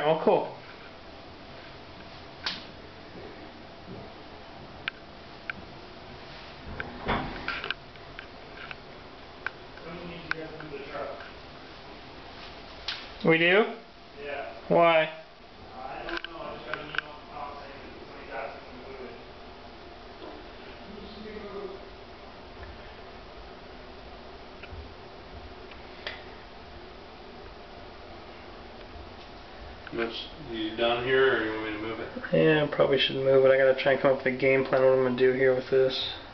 Alright, well, cool. We do? Yeah. Why? I don't know. I just got an email from Tom saying that somebody's asking him to move it. You done here, or you want me to move it? Yeah, I probably should move it. I gotta try and come up with a game plan what I'm gonna do here with this.